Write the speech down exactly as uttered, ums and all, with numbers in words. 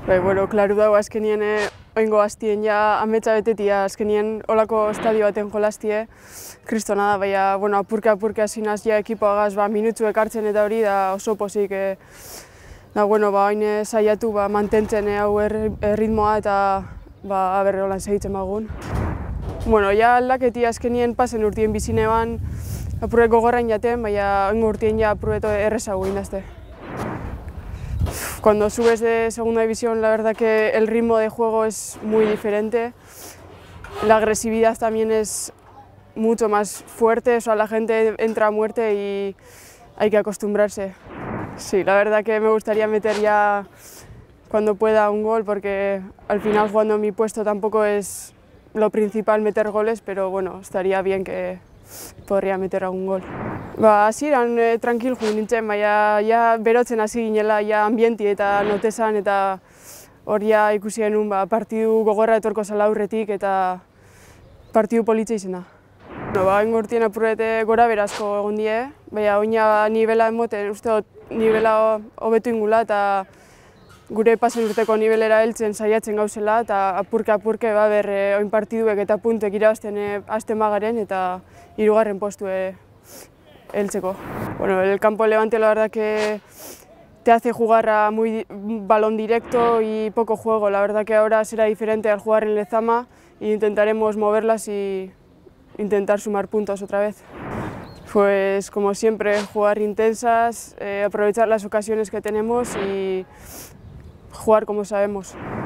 Bai, bueno, klaru dago azkenien oingo hastien ja ametsa betetia azkenien olako estadio baten jolastie. Kristona da, baina, bueno, apurka apurka zinaz ja ekipoagaz ba, minutu ekartzen eta hori da oso pozik. E, da, bueno, ba, hain saiatu ba, mantentzen e, hau er, erritmoa eta ba, aberre holan segitzen bagun. Bueno, ja aldaketi azkenien pasen urtien bizineban apurret gogorrain jaten, baina oingo urtien ja apurreto errezago indazte. Cuando subes de segunda división, la verdad que el ritmo de juego es muy diferente. La agresividad también es mucho más fuerte, o sea, la gente entra a muerte y hay que acostumbrarse. Sí, la verdad que me gustaría meter ya cuando pueda un gol, porque al final jugando en mi puesto tampoco es lo principal meter goles, pero bueno, estaría bien que podría meter algún gol. Ba, hasieran e, tranquil ju nintzen, baina ja berotzen hasi ginela ja ambienti eta notesan eta hori ja ikusi genuen ba, partidu gogorra etorko zela aurretik eta partidu politza izena. No, ba, oingo urtien apurrete gora berazko egon die, baina oina nivela emoten, uste dut nivela hobetu ingula eta gure pasen urteko nivelera heltzen saiatzen gauzela eta apurke apurke ba, ber, e, oin partiduek eta puntuek irabazten e, hasten bagaren eta hirugarren postue heltzeko. Bueno, el campo de Levante la verdad que te hace jugar a muy balón directo y poco juego. La verdad que ahora será diferente al jugar en Lezama e intentaremos moverlas y intentar sumar puntos otra vez. Pues como siempre, jugar intensas, eh, aprovechar las ocasiones que tenemos y jugar como sabemos.